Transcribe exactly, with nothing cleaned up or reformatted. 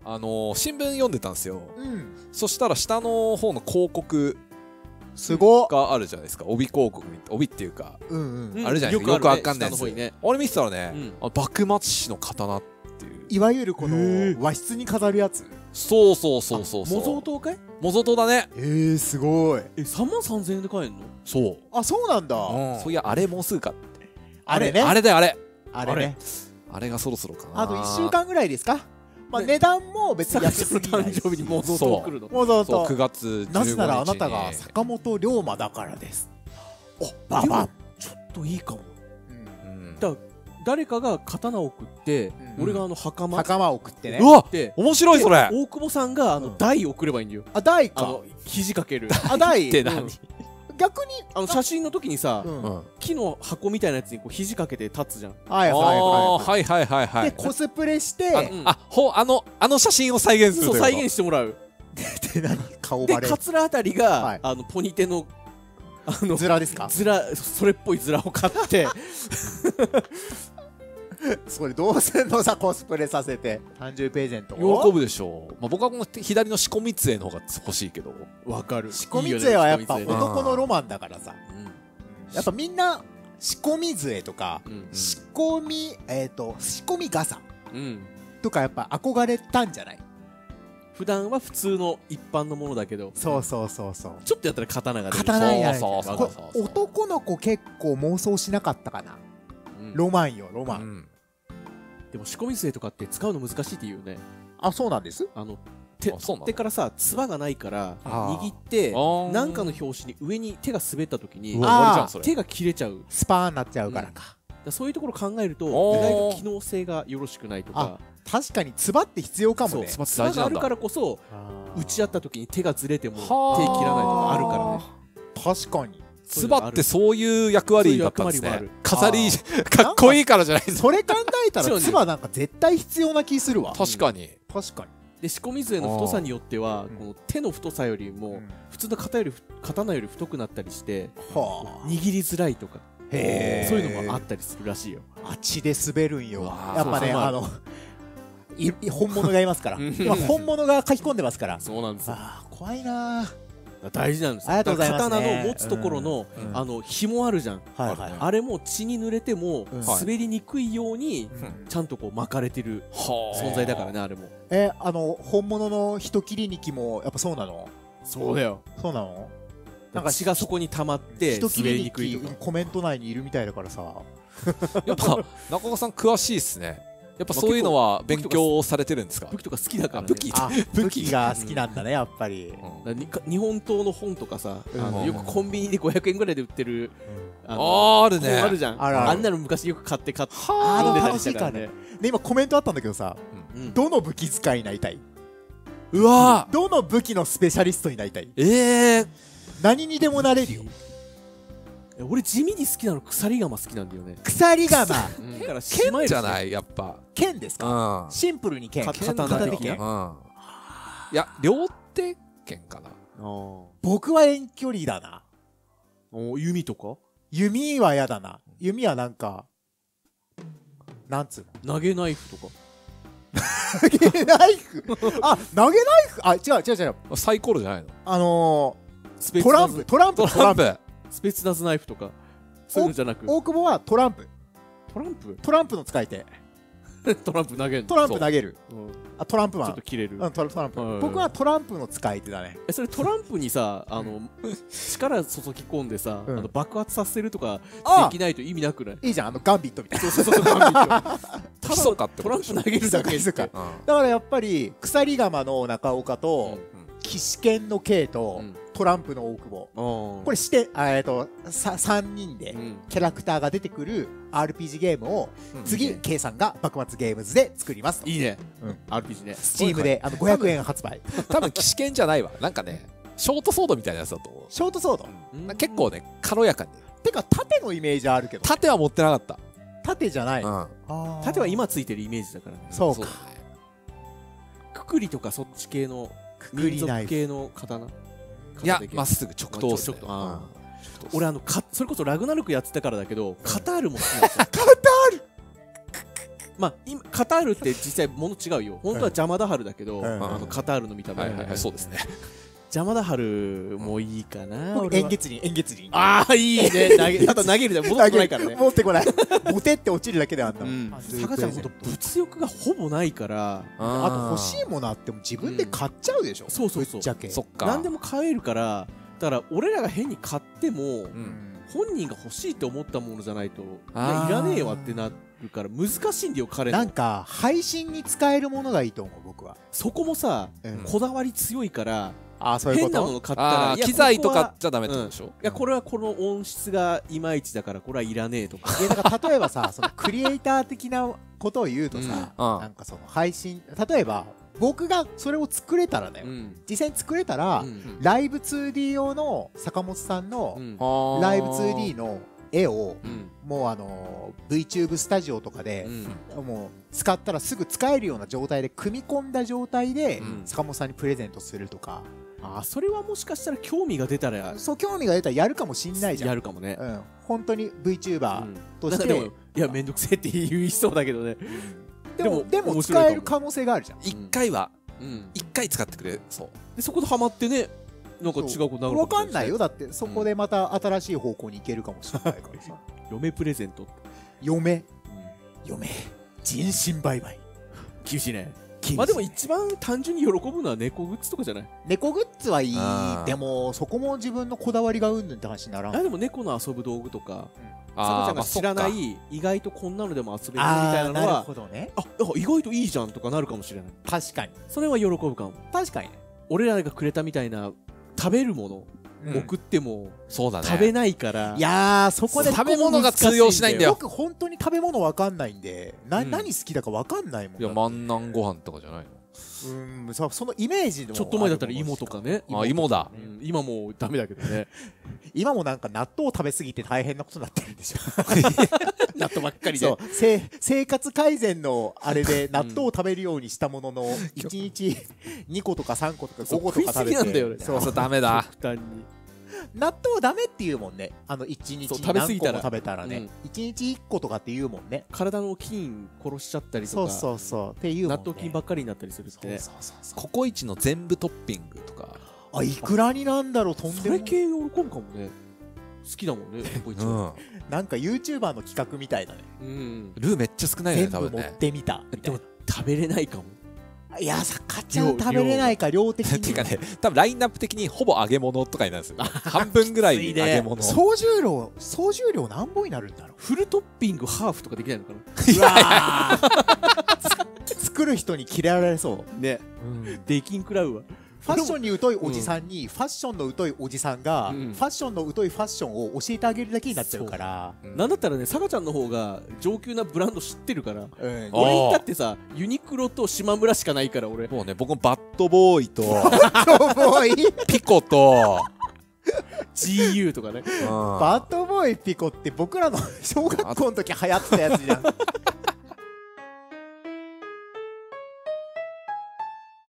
あのー、新聞読んでたんですよ。 うん。 そしたら下の方の広告すごっ。 があるじゃないですか。帯広告み帯っていうか、 うんうん。 あるじゃないですか。よくわかんないやつ。 ね、 俺見てたらね、うん、あ幕末史の刀っていう。 いわゆるこの和室に飾るやつ。 そうそうそうそうそう。 模造刀かい？ 模造刀だね。 えー、すごい。 え、さんまんさんぜんえんで買えんの？ そう。 あ、そうなんだ。 うん、そういや、あれもうすぐかって。 あれね。 あれだよ、あれ。 あれね。 あれがそろそろかな。 あといっしゅうかんぐらいですか。まあ値段も別に安すぎない。 誕生日に模造刀来るの。 模造刀。 くがつじゅうごにちに。 なぜならあなたが坂本龍馬だからです。お、ババン。 ちょっといいかも。だ誰かが刀を送って俺があの袴袴を送ってね。 うわ、面白いそれ。 大久保さんがあの台を送ればいいんだよ。 あ、台か。 肘掛ける。 あ、台って何？ 逆にあの写真の時にさ、木の箱みたいなやつにこう肘掛けて立つじゃん。 はいはいはいはいはいはい。 でコスプレしてあほあのあの写真を再現する。 そう再現してもらう。 で何顔バレ。 でカツラあたりがあのポニテのあのズラですか？ ズラそれっぽいズラを買って。 それどうすんのさ、コスプレさせて誕生日プレゼント喜ぶでしょう。まあ僕はこの左の仕込み杖の方が欲しいけど。 わかる。 仕込み杖はやっぱ男のロマンだからさ、やっぱみんな仕込み杖とか仕込みえっと仕込み傘とかやっぱ憧れたんじゃない？ 普段は普通の一般のものだけど、 そうそうそうそう、 ちょっとやったら刀が出る。 刀やる。男の子結構妄想しなかったかな。ロマンよロマン。 でも仕込み杖とかって使うの難しいって言うよね。 あ、そうなんです。 あの手手からさ、つばがないから握って何かの拍子に上に手が滑った時に手が切れちゃう、 スパーになっちゃうからか。 そういうところ考えると意外と機能性がよろしくないとか。 確かにつばって必要かもね。 つばがあるからこそ打ち合った時に手がずれても手切らないとかあるからね。 確かにつばってそういう役割だったんですね。飾りかっこいいからじゃないですか。 それ考えたらつばなんか絶対必要な気するわ。 確かに確かに。 で仕込み杖の太さによってはこの手の太さよりも普通の刀より刀より太くなったりして握りづらいとか、そういうのもあったりするらしいよ。 あ、血で滑るんよ。やっぱね、あの本物がいますから今本物が書き込んでますから。 そうなんですよ。 怖いな。 大事なんです。刀の持つところのあの紐あるじゃん。あれも血に濡れても滑りにくいようにちゃんとこう巻かれてる存在だからね、あれも。 え、あの本物の人切り肉もやっぱそうなの？ そうだよ。 そうなの？ なんか血がそこに溜まって滑りにくいとか。 コメント内にいるみたいだからさ。 やっぱ中岡さん詳しいっすね。やっぱそういうのは勉強されてるんですか？ 武器とか好きだからね。 武器武器が好きなんだね、やっぱり。 日本刀の本とかさ、よくコンビニでごひゃくえんぐらいで売ってるあるね。 あるじゃん。あんなの昔よく買って買って読んでたりしたからね。で今コメントあったんだけどさ、どの武器使いになりたい？ うわ、 どの武器のスペシャリストになりたい？ ええ、 何にでもなれるよ。 俺地味に好きなの鎖鎌好きなんだよね。 鎖鎌。 剣じゃないやっぱ。 剣ですか？シンプルに剣。 刀的剣。 いや両手剣かな。 僕は遠距離だな。 弓とか？ 弓は嫌だな。弓はなんかなんつうの？投げナイフとか。 投げナイフ。あ、投げナイフ。あ、違う違う違う。 サイコロじゃないの？ あのトランプトランプトランプ。 スペツナズナイフとかそういうのじゃなく、 大久保はトランプ。 トランプトランプの使い手。 トランプ投げる。 トランプ投げる。あ、トランプマン。 ちょっと切れる。 うん、トランプ。僕はトランプの使い手だね。 え、それトランプにさ、あの力注ぎ込んでさ、あの爆発させるとかできないと意味なくない？ いいじゃん、あのガンビットみたいな。 そうそうそう、ガンビット。 ただトランプ投げるだけですか。 だからやっぱり鎖鎌の中岡と騎士剣の K とトランプの大久保、これしてえっとさんにんでキャラクターが出てくる アールピージー ゲームを次 K さんが幕末ゲームズで作ります。 いいね。 アールピージー ね。 スチームであのごひゃくえん発売。 多分騎士剣じゃないわ。なんかねショートソードみたいなやつだと思う。 ショートソード結構ね軽やかに。 てか盾のイメージあるけど。 盾は持ってなかった。 盾じゃない。 盾は今ついてるイメージだからね。 そうか。 くくりとかそっち系の民族系の刀。 いや、まっすぐ直投ですね。 俺あのそれこそラグナルクやってたからだけど、カタールも好きなんですよ。 カタールまあ今カタールって実際もの違うよ。本当は邪魔だはるだけど、あのカタールの見た目。 はいはいはい、そうですね。 邪魔だはるもいいかな。 円月輪、円月輪。 ああ、いいね。投げ、あと投げるで戻ってこないからね。 戻ってこない。ボテって落ちるだけであんだもん。 さかちゃんほんと物欲がほぼないから、 あと欲しいものあっても自分で買っちゃうでしょ。 そうそうそう。 そっか。 何でも買えるから、だから俺らが変に買っても、本人が欲しいって思ったものじゃないと、いやいらねえわってなるから難しいんだよ、彼の。 なんか配信に使えるものがいいと思う、僕は。 そこもさ、こだわり強いから、 あ、そういうこと。 変なもの買ったら機材とかじゃダメってことでしょ。いや、これはこの音質がいまいちだからこれはいらねえとか。 いや、だから例えばさ、そのクリエイター的なことを言うとさ、なんかその配信、例えば僕がそれを作れたらだよ、実際に作れたら、ライブ ツーディー 用の坂本さんのライブ ツーディー の絵を、もうあの VTube スタジオとかで、もう使ったらすぐ使えるような状態で組み込んだ状態で坂本さんにプレゼントするとか。 あ、それはもしかしたら興味が出たら、 そう、興味が出たらやるかもしんないじゃん。 やるかもね。 うん、本当に VTuber として。 でも、いや、めんどくせえって言いそうだけどね。 でも、でも使える可能性があるじゃん。 一回は、一回使ってくれそう。 で、そこでハマってね、なんか違うことなるかもしれない。 わかんないよ。だって、そこでまた新しい方向に行けるかもしれないからさ。 嫁プレゼント。 嫁。嫁。人身売買。 厳しいね。まあでも一番単純に喜ぶのは猫グッズとかじゃない？ 猫グッズはいい。でもそこも自分のこだわりがうんぬんって話にならん。 あ、でも猫の遊ぶ道具とか、さこちゃんが知らない意外とこんなのでも遊べるみたいなのは、 なるほどね。 あ、意外といいじゃんとかなるかもしれない。 確かに。 それは喜ぶかも。 確かにね。 俺らがくれたみたいな食べるもの送ってもそうだね、 食べないから。 いやー、そこで食べ物が通用しないんだよ。 僕本当に食べ物わかんないんで、な、何好きだかわかんないもん。 いや、万南ご飯とかじゃないの？ うん、そのイメージのちょっと前だったら芋とかね。 あ、芋だ。 今もうダメだけどね。 今もなんか納豆を食べ過ぎて大変なことになってるんでしょ。 納豆ばっかりで。 そう、生活改善のあれで納豆を食べるようにしたものの、いちにちにことかさんことかごことか食べて。 なんだよね。 そうそう、ダメだ。 負担に。 納豆ダメって言うもんね。あのいちにち何個も食べたらね、いちにちいっことかって言うもんね。 体の菌殺しちゃったりとか、 そうそうそうっていうもんね。 納豆菌ばっかりになったりするってね。 ココイチの全部トッピングとか。 あ、いくらになんだろう、とんでも。 それ系喜ぶかもね。好きだもんね、ココイチは。 なんか YouTuber の企画みたいだね。 うん。ルーめっちゃ少ないよね、多分ね。 全部持ってみた。 でも食べれないかも。 いや、さかちゃん食べれないか、量的に。 ていうかね、多分ラインナップ的にほぼ揚げ物とかになるんですよ。半分ぐらい揚げ物。 総重量、総重量何本になるんだろう。 フルトッピングハーフとかできないのかな。 うわ作る人にキレられそう。 ね。できんくらうわ。 ファッションに疎いおじさんに、ファッションの疎いおじさんが、ファッションの疎いファッションを教えてあげるだけになっちゃうから。 なんだったらね、さかちゃんの方が上級なブランド知ってるから。俺だってさ、ユニクロと島村しかないから俺。 もうね、僕もバッドボーイと、 バッドボーイピコと、 ジーユー とかね。 バッドボーイピコって僕らの小学校の時流行ってたやつじゃん。